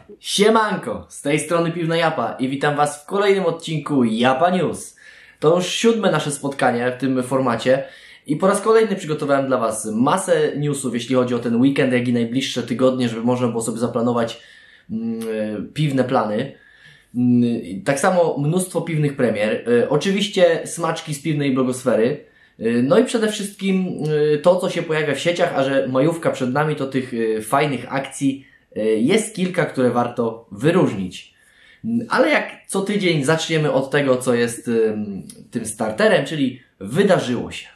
Siemanko, z tej strony Piwna Japa i witam Was w kolejnym odcinku Japa News. To już 7. nasze spotkanie w tym formacie i po raz kolejny przygotowałem dla Was masę newsów, jeśli chodzi o ten weekend, jak i najbliższe tygodnie, żeby można było sobie zaplanować piwne plany. Tak samo mnóstwo piwnych premier, oczywiście smaczki z piwnej blogosfery, no i przede wszystkim to, co się pojawia w sieciach, a że majówka przed nami, to tych fajnych akcji jest kilka, które warto wyróżnić. Ale jak co tydzień zaczniemy od tego, co jest tym starterem, czyli wydarzyło się.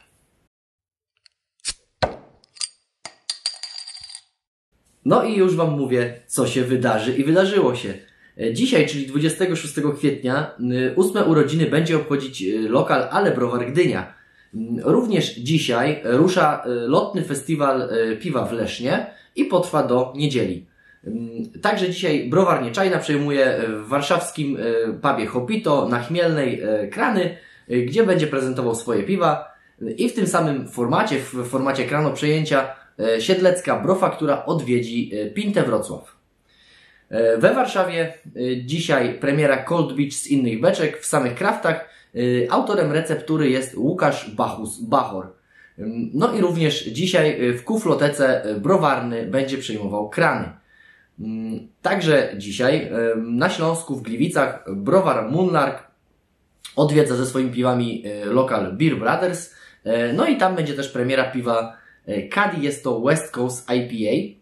No i już Wam mówię, co się wydarzy i wydarzyło się. Dzisiaj, czyli 26 kwietnia, 8 urodziny będzie obchodzić lokal Ale Browar Gdynia. Również dzisiaj rusza lotny festiwal piwa w Lesznie i potrwa do niedzieli. Także dzisiaj Browar Nieczajna przejmuje w warszawskim pubie Hopito na Chmielnej krany, gdzie będzie prezentował swoje piwa i w tym samym formacie, w formacie krano przejęcia, siedlecka Brofa, która odwiedzi Pintę Wrocław. We Warszawie dzisiaj premiera Cold Beach z innych beczek w samych kraftach. Autorem receptury jest Łukasz Bachor. No i również dzisiaj w Kuflotece Browarny będzie przejmował krany. Także dzisiaj na Śląsku w Gliwicach browar Moonlark odwiedza ze swoimi piwami lokal Beer Brothers. No i tam będzie też premiera piwa Caddy, jest to West Coast IPA.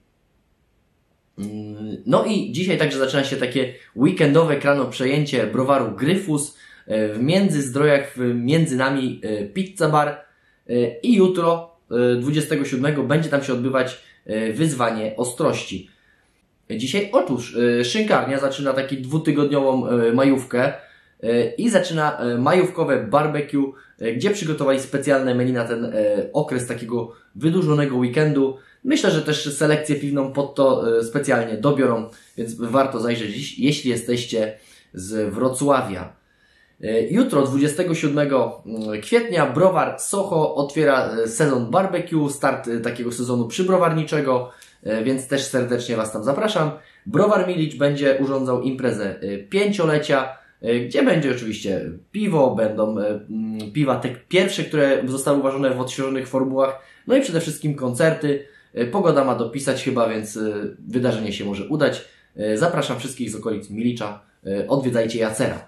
No i dzisiaj także zaczyna się takie weekendowe krano przejęcie browaru Gryfus w Międzyzdrojach, między nami Pizza Bar i jutro 27 będzie tam się odbywać wyzwanie ostrości. Dzisiaj otóż szynkarnia zaczyna taką dwutygodniową majówkę i zaczyna majówkowe barbecue, gdzie przygotowali specjalne menu na ten okres takiego wydłużonego weekendu. Myślę, że też selekcję piwną pod to specjalnie dobiorą, więc warto zajrzeć, jeśli jesteście z Wrocławia. Jutro, 27 kwietnia, browar Soho otwiera sezon barbecue, start takiego sezonu przybrowarniczego, więc też serdecznie Was tam zapraszam. Browar Milicz będzie urządzał imprezę 5-lecia, gdzie będzie oczywiście piwo, będą piwa te pierwsze, które zostały uważane w odświeżonych formułach, no i przede wszystkim koncerty. Pogoda ma dopisać chyba, więc wydarzenie się może udać. Zapraszam wszystkich z okolic Milicza, odwiedzajcie Jacera.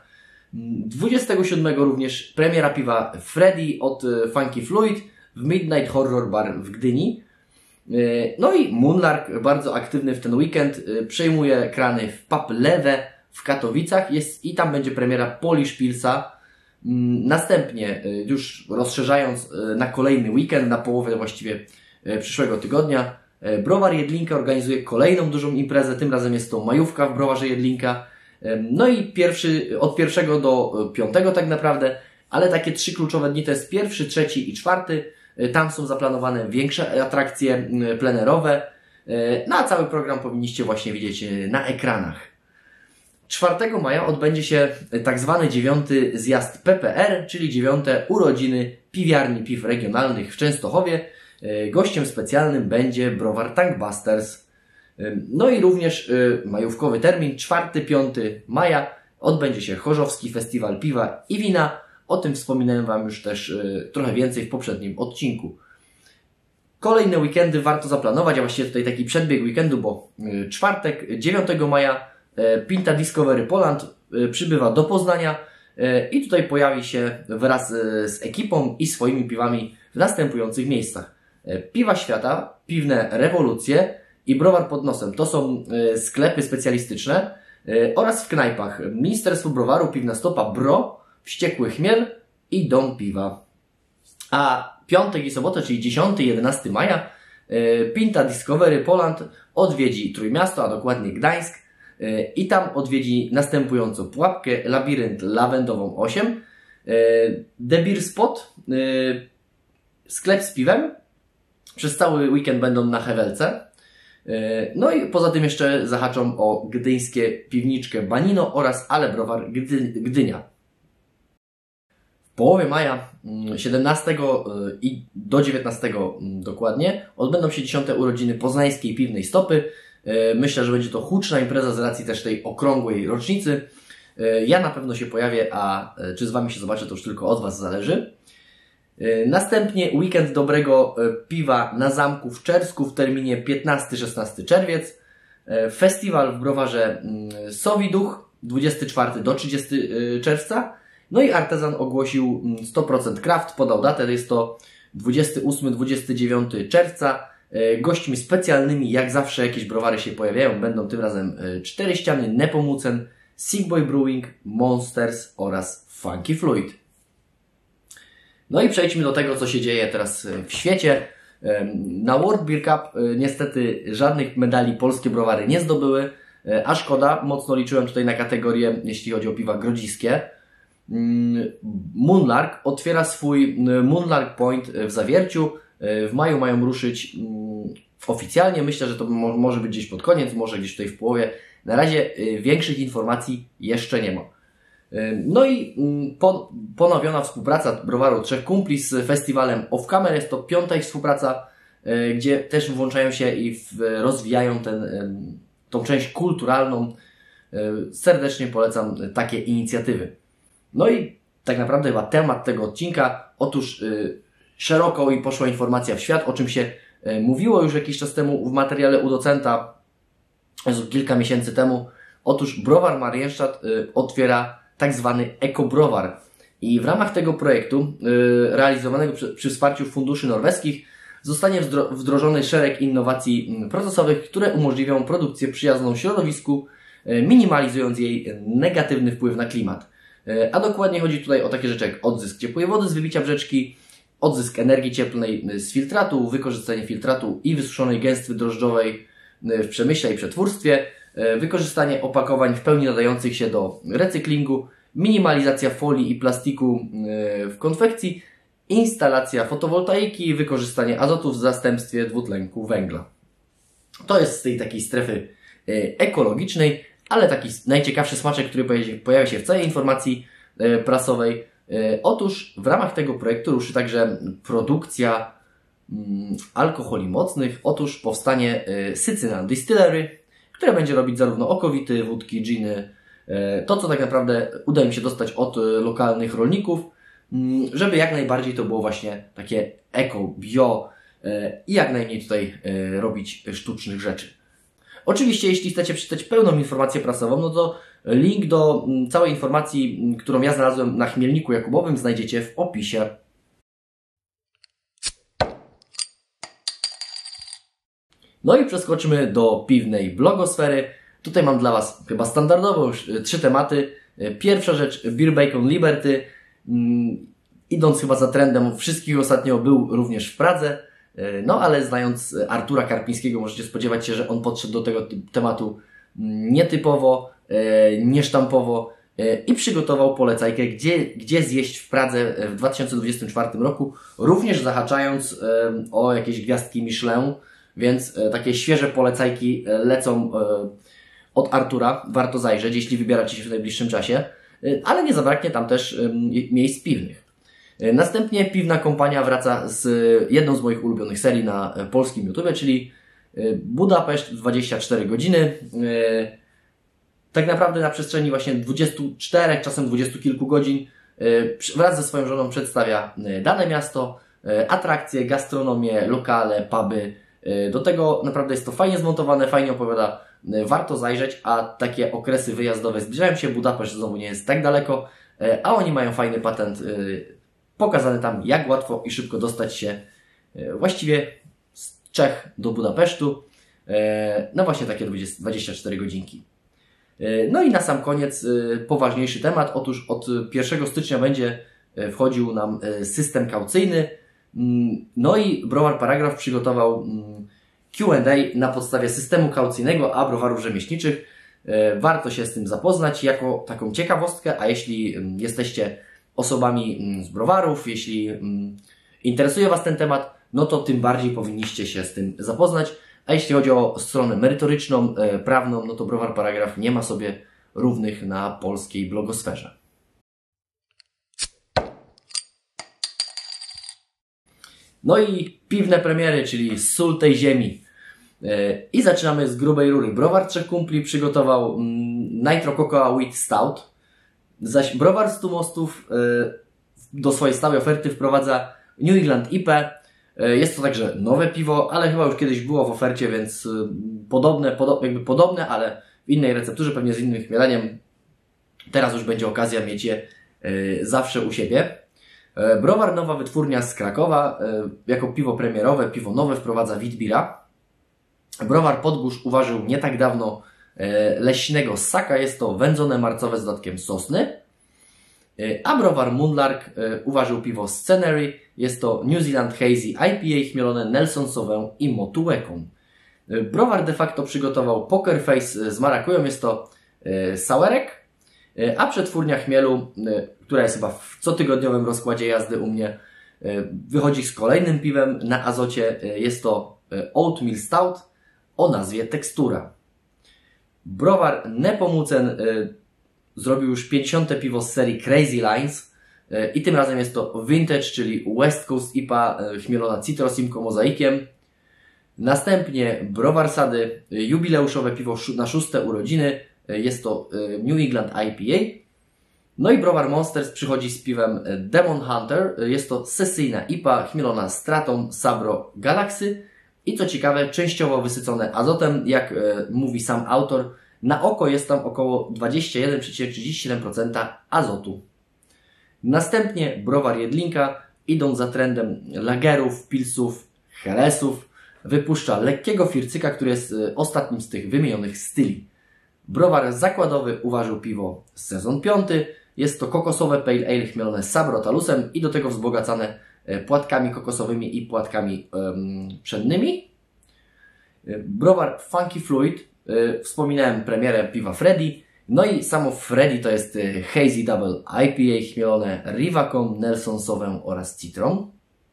27 również premiera piwa Freddy od Funky Fluid w Midnight Horror Bar w Gdyni. No i Moonlark, bardzo aktywny w ten weekend, przejmuje krany w pub Lewe w Katowicach i tam będzie premiera Polish Pilsa. Następnie, już rozszerzając na kolejny weekend, na połowę właściwie przyszłego tygodnia, Browar Jedlinka organizuje kolejną dużą imprezę, tym razem jest to majówka w Browarze Jedlinka. No i od 1 do 5 tak naprawdę, ale takie 3 kluczowe dni to jest 1, 3 i 4. Tam są zaplanowane większe atrakcje plenerowe, no a cały program powinniście właśnie widzieć na ekranach. 4 maja odbędzie się tak zwany 9. zjazd PPR, czyli 9. urodziny piwiarni piw regionalnych w Częstochowie. Gościem specjalnym będzie browar Tankbusters. No i również majówkowy termin, 4-5 maja, odbędzie się Chorzowski Festiwal Piwa i Wina. O tym wspominałem Wam już też trochę więcej w poprzednim odcinku. Kolejne weekendy warto zaplanować, a właściwie tutaj taki przedbieg weekendu, bo czwartek, 9 maja, Pinta Discovery Poland przybywa do Poznania i tutaj pojawi się wraz z ekipą i swoimi piwami w następujących miejscach. Piwa Świata, Piwne Rewolucje i Browar pod nosem. To są sklepy specjalistyczne oraz w knajpach Ministerstwo Browaru, Piwna Stopa, Bro, Wściekły Chmiel i Dom Piwa. A piątek i sobotę, czyli 10 i 11 maja, Pinta Discovery Poland odwiedzi Trójmiasto, a dokładnie Gdańsk i tam odwiedzi następującą pułapkę Labirynt Lawendową 8, The Beer Spot, sklep z piwem. Przez cały weekend będą na Hewelce. No i poza tym jeszcze zahaczą o gdyńskie piwniczkę Banino oraz Ale Browar Gdynia. W połowie maja, 17 i do 19 dokładnie, odbędą się 10. urodziny poznańskiej piwnej stopy. Myślę, że będzie to huczna impreza z racji też tej okrągłej rocznicy. Ja na pewno się pojawię, a czy z Wami się zobaczę, to już tylko od Was zależy. Następnie weekend dobrego piwa na zamku w Czersku w terminie 15-16 czerwiec. Festiwal w browarze Sowi Duch 24 do 30 czerwca. No i Artezan ogłosił 100% Craft, podał datę, jest to 28-29 czerwca. Gośćmi specjalnymi, jak zawsze jakieś browary się pojawiają, będą tym razem Cztery Ściany, Nepomucen, Sick Boy Brewing, Monsters oraz Funky Fluid. No i przejdźmy do tego, co się dzieje teraz w świecie. Na World Beer Cup niestety żadnych medali polskie browary nie zdobyły, a szkoda, mocno liczyłem tutaj na kategorię, jeśli chodzi o piwa grodziskie. Moonlark otwiera swój Moonlark Point w Zawierciu. W maju mają ruszyć oficjalnie, myślę, że to może być gdzieś pod koniec, może gdzieś tutaj w połowie. Na razie większych informacji jeszcze nie ma. No i ponowiona współpraca browaru Trzech Kumpli z festiwalem Off Camera. Jest to 5. ich współpraca, gdzie też włączają się i rozwijają tą część kulturalną. Serdecznie polecam takie inicjatywy. No i tak naprawdę chyba temat tego odcinka. Otóż szeroko i poszła informacja w świat, o czym się mówiło już jakiś czas temu w materiale u docenta, kilka miesięcy temu. Otóż browar Marienstadt otwiera tak zwany ekobrowar. I w ramach tego projektu, realizowanego przy wsparciu funduszy norweskich, zostanie wdrożony szereg innowacji procesowych, które umożliwią produkcję przyjazną środowisku, minimalizując jej negatywny wpływ na klimat. A dokładnie chodzi tutaj o takie rzeczy jak odzysk ciepłej wody z wybicia brzeczki, odzysk energii cieplnej z filtratu, wykorzystanie filtratu i wysuszonej gęstwy drożdżowej w przemyśle i przetwórstwie, wykorzystanie opakowań w pełni nadających się do recyklingu, minimalizacja folii i plastiku w konfekcji, instalacja fotowoltaiki, wykorzystanie azotu w zastępstwie dwutlenku węgla. To jest z tej takiej strefy ekologicznej, ale taki najciekawszy smaczek, który pojawia się w całej informacji prasowej. Otóż w ramach tego projektu ruszy także produkcja alkoholi mocnych. Otóż powstanie Sycynan Distillery, które będzie robić zarówno okowity, wódki, dżiny, to co tak naprawdę uda im się dostać od lokalnych rolników, żeby jak najbardziej to było właśnie takie eko, bio i jak najmniej tutaj robić sztucznych rzeczy. Oczywiście, jeśli chcecie przeczytać pełną informację prasową, no to link do całej informacji, którą ja znalazłem na Chmielniku Jakubowym, znajdziecie w opisie. No i przeskoczmy do piwnej blogosfery. Tutaj mam dla Was chyba standardowo już 3 tematy. Pierwsza rzecz, Beer Bacon Liberty. Idąc chyba za trendem wszystkich ostatnio, był również w Pradze. No ale znając Artura Karpińskiego, możecie spodziewać się, że on podszedł do tego tematu nietypowo, niesztampowo i przygotował polecajkę, gdzie zjeść w Pradze w 2024 roku, również zahaczając o jakieś gwiazdki Michelin, więc takie świeże polecajki lecą od Artura, warto zajrzeć, jeśli wybieracie się w najbliższym czasie, ale nie zabraknie tam też miejsc piwnych. Następnie Piwna Kompania wraca z jedną z moich ulubionych serii na polskim YouTube, czyli Budapeszt 24 godziny. Tak naprawdę na przestrzeni właśnie 24, czasem 20 kilku godzin wraz ze swoją żoną przedstawia dane miasto, atrakcje, gastronomię, lokale, puby. Do tego naprawdę jest to fajnie zmontowane, fajnie opowiada, warto zajrzeć, a takie okresy wyjazdowe zbliżają się, Budapeszt znowu nie jest tak daleko, a oni mają fajny patent pokazany tam, jak łatwo i szybko dostać się właściwie z Czech do Budapesztu. No właśnie takie 24 godzinki. No i na sam koniec poważniejszy temat. Otóż od 1 stycznia będzie wchodził nam system kaucyjny. No i Browar Paragraf przygotował Q&A na podstawie systemu kaucyjnego a browarów rzemieślniczych. Warto się z tym zapoznać jako taką ciekawostkę, a jeśli jesteście osobami z browarów, jeśli interesuje Was ten temat, no to tym bardziej powinniście się z tym zapoznać. A jeśli chodzi o stronę merytoryczną, prawną, no to Browar Paragraf nie ma sobie równych na polskiej blogosferze. No i piwne premiery, czyli sól tej ziemi. I zaczynamy z grubej rury. Browar Trzech Kumpli przygotował Nitro Cocoa Wheat Stout, zaś Browar Stu Mostów do swojej stałej oferty wprowadza New England IPA. Jest to także nowe piwo, ale chyba już kiedyś było w ofercie, więc podobne, ale w innej recepturze, pewnie z innym chmieleniem. Teraz już będzie okazja mieć je zawsze u siebie. Browar Nowa Wytwórnia z Krakowa jako piwo premierowe, piwo nowe wprowadza Witbira. Browar Podgórz uważył nie tak dawno leśnego ssaka, jest to wędzone marcowe z dodatkiem sosny. A browar Moonlark uważył piwo Scenery, jest to New Zealand Hazy IPA chmielone Nelsonsową i Motueką. Browar de facto przygotował Poker Face z marakują, jest to sourek, a przetwórnia chmielu, która jest chyba w cotygodniowym rozkładzie jazdy u mnie, wychodzi z kolejnym piwem na azocie, jest to Oatmeal Stout o nazwie Tekstura. Browar Nepomucen zrobił już 50. piwo z serii Crazy Lines i tym razem jest to Vintage, czyli West Coast IPA chmielona Citrosimco mozaikiem. Następnie Browar Sady, jubileuszowe piwo na 6. urodziny, jest to New England IPA. No i Browar Monsters przychodzi z piwem Demon Hunter, jest to sesyjna IPA chmielona Straton Sabro Galaxy i co ciekawe częściowo wysycone azotem, jak mówi sam autor. Na oko jest tam około 21,37% azotu. Następnie Browar Jedlinka, idąc za trendem lagerów, pilsów, helesów, wypuszcza lekkiego fircyka, który jest ostatnim z tych wymienionych styli. Browar Zakładowy uważył piwo sezon 5. Jest to kokosowe pale ale chmielone Sabrotalusem i do tego wzbogacane płatkami kokosowymi i płatkami pszennymi. Browar Funky Fluid, wspominałem premierę piwa Freddy, no i samo Freddy to jest Hazy Double IPA chmielone Rivacą, Nelsonsową oraz Citron.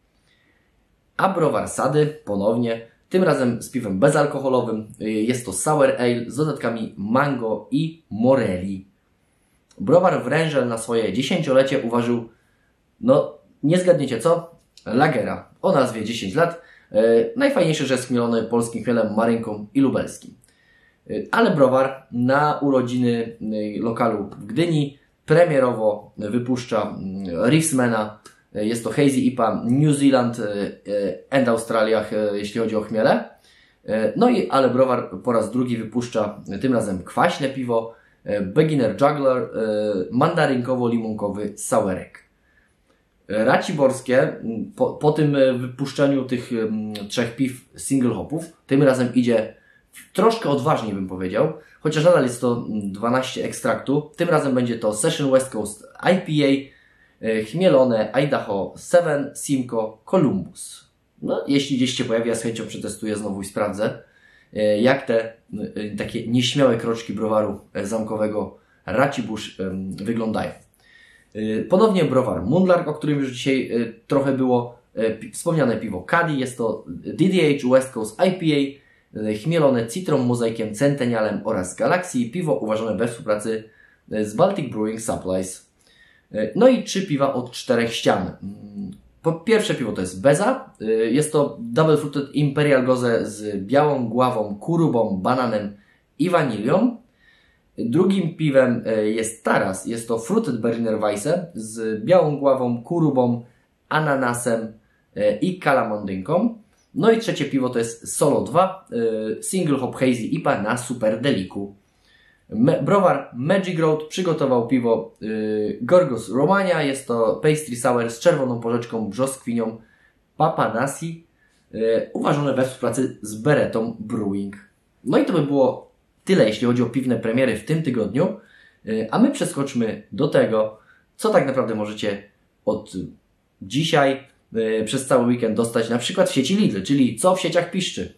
A Browar Sady ponownie, tym razem z piwem bezalkoholowym, jest to Sour Ale z dodatkami mango i moreli. Browar Wrężel na swoje 10-lecie uważył, no nie zgadniecie co? Lagera o nazwie 10 lat. Najfajniejsze, że jest chmielony polskim chmielem marynką i lubelskim. Ale browar na urodziny lokalu w Gdyni premierowo wypuszcza Reefsmana. Jest to Hazy IPA New Zealand and Australia, jeśli chodzi o chmiele. No i ale browar po raz drugi wypuszcza tym razem kwaśne piwo Beginner Juggler mandarynkowo-limonkowy sourek. Raciborskie po tym wypuszczeniu tych 3 piw single hopów tym razem idzie troszkę odważniej, bym powiedział, chociaż nadal jest to 12 ekstraktu. Tym razem będzie to Session West Coast IPA chmielone Idaho 7 Simcoe Columbus. No, jeśli gdzieś się pojawi, ja z chęcią przetestuję znowu i sprawdzę, jak te takie nieśmiałe kroczki browaru zamkowego Racibórz wyglądają. Ponownie browar Moonlark, o którym już dzisiaj trochę było wspomniane piwo Caddy. Jest to DDH West Coast IPA chmielone Citron, mozaikiem, Centennialem oraz Galaxy. Piwo uważane we współpracy z Baltic Brewing Supplies. No i 3 piwa od 4 ścian. Pierwsze piwo to jest Beza. Jest to Double Fruited Imperial Gose z białą gławą, kurubą, bananem i wanilią. Drugim piwem jest Taras. Jest to Fruited Berliner Weisse z białą gławą, kurubą, ananasem i kalamondynką. No i trzecie piwo to jest Solo 2 Single Hop Hazy IPA na Super Deliku. Browar Magic Road przygotował piwo Gorgos Romania. Jest to pastry sour z czerwoną porzeczką, brzoskwinią, papanasi, uważane we współpracy z Beretą Brewing. No i to by było tyle, jeśli chodzi o piwne premiery w tym tygodniu. A my przeskoczmy do tego, co tak naprawdę możecie od dzisiaj przez cały weekend dostać na przykład w sieci Lidl, czyli co w sieciach piszczy.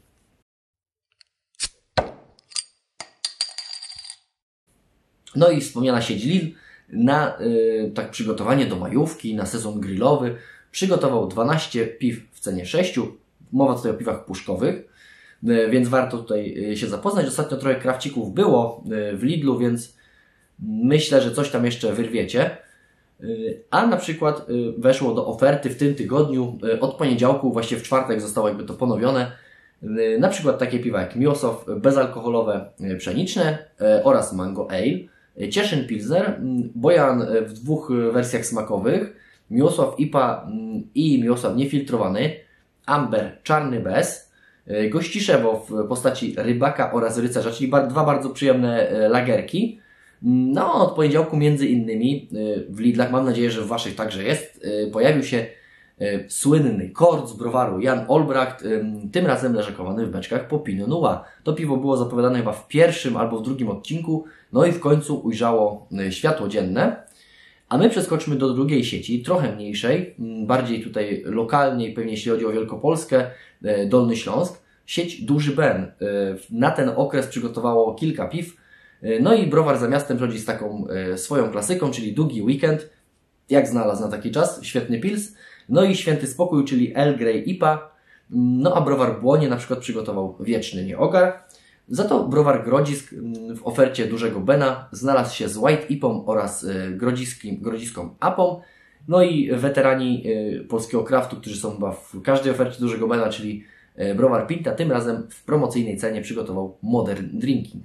No i wspomniana sieć Lidl na tak przygotowanie do majówki, na sezon grillowy przygotował 12 piw w cenie 6. Mowa tutaj o piwach puszkowych, więc warto tutaj się zapoznać. Ostatnio trochę krawcików było w Lidlu, więc myślę, że coś tam jeszcze wyrwiecie. A na przykład weszło do oferty w tym tygodniu, od poniedziałku, właśnie w czwartek zostało jakby to ponowione, Na przykład takie piwa jak Miłosow bezalkoholowe pszeniczne oraz Mango Ale, Cieszyn Pilsner, Bojan w 2 wersjach smakowych, Miłosław IPA i Miłosław niefiltrowany, Amber czarny bez, Gościszewo w postaci rybaka oraz rycerza, czyli 2 bardzo przyjemne lagerki. No, od poniedziałku między innymi w Lidlach, mam nadzieję, że w Waszych także jest, pojawił się słynny kord z browaru Jan Olbracht, tym razem leżakowany w beczkach po Pinot Noir. To piwo było zapowiadane chyba w 1. albo w 2. odcinku, no i w końcu ujrzało światło dzienne. A my przeskoczmy do drugiej sieci, trochę mniejszej, bardziej tutaj lokalniej, pewnie jeśli chodzi o Wielkopolskę, Dolny Śląsk. Sieć Duży Ben na ten okres przygotowało kilka piw. No i browar za miastem chodzi z taką swoją klasyką, czyli Długi Weekend, jak znalazł na taki czas, świetny pils. No i Święty Spokój, czyli Earl Grey IPA. No a browar Błonie na przykład przygotował Wieczny Nieogar. Za to browar Grodzisk w ofercie Dużego Bena znalazł się z White IPą oraz grodziską APą. No i weterani polskiego craftu, którzy są chyba w każdej ofercie Dużego Bena, czyli browar Pinta, tym razem w promocyjnej cenie przygotował Modern Drinking.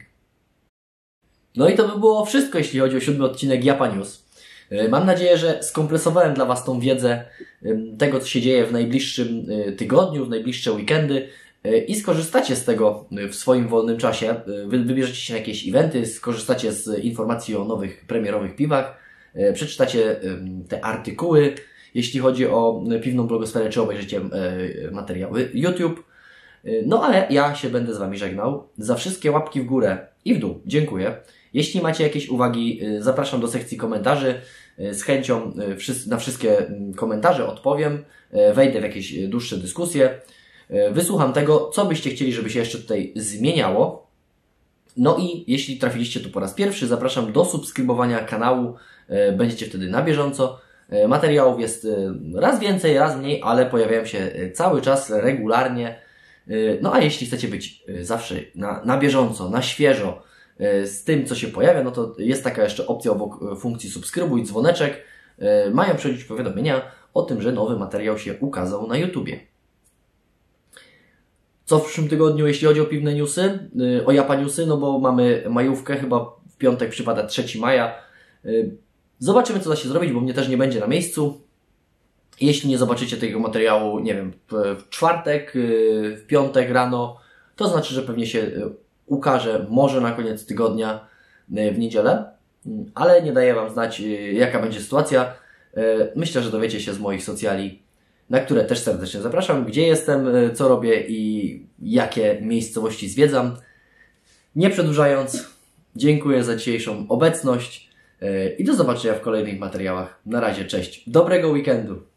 No i to by było wszystko, jeśli chodzi o 7. odcinek Japa News. Mam nadzieję, że skompresowałem dla Was tą wiedzę tego, co się dzieje w najbliższym tygodniu, w najbliższe weekendy i skorzystacie z tego w swoim wolnym czasie. Wybierzecie się na jakieś eventy, skorzystacie z informacji o nowych premierowych piwach, przeczytacie te artykuły, jeśli chodzi o piwną blogosferę, czy obejrzycie materiały YouTube. No ale ja się będę z Wami żegnał. Za wszystkie łapki w górę i w dół dziękuję. Jeśli macie jakieś uwagi, zapraszam do sekcji komentarzy. Z chęcią na wszystkie komentarze odpowiem. Wejdę w jakieś dłuższe dyskusje. Wysłucham tego, co byście chcieli, żeby się jeszcze tutaj zmieniało. No i jeśli trafiliście tu po raz pierwszy, zapraszam do subskrybowania kanału. Będziecie wtedy na bieżąco. Materiałów jest raz więcej, raz mniej, ale pojawiają się cały czas, regularnie. No a jeśli chcecie być zawsze na bieżąco, na świeżo z tym, co się pojawia, no to jest taka jeszcze opcja obok funkcji subskrybuj, dzwoneczek. Mają przychodzić powiadomienia o tym, że nowy materiał się ukazał na YouTubie. Co w przyszłym tygodniu, jeśli chodzi o piwne newsy, o Japa Newsy, no bo mamy majówkę, chyba w piątek przypada 3 maja. Zobaczymy, co da się zrobić, bo mnie też nie będzie na miejscu. Jeśli nie zobaczycie tego materiału, nie wiem, w czwartek, w piątek rano, to znaczy, że pewnie się ukaże może na koniec tygodnia w niedzielę, ale nie daję Wam znać, jaka będzie sytuacja. Myślę, że dowiecie się z moich socjali, na które też serdecznie zapraszam, gdzie jestem, co robię i jakie miejscowości zwiedzam. Nie przedłużając, dziękuję za dzisiejszą obecność i do zobaczenia w kolejnych materiałach. Na razie, cześć. Dobrego weekendu!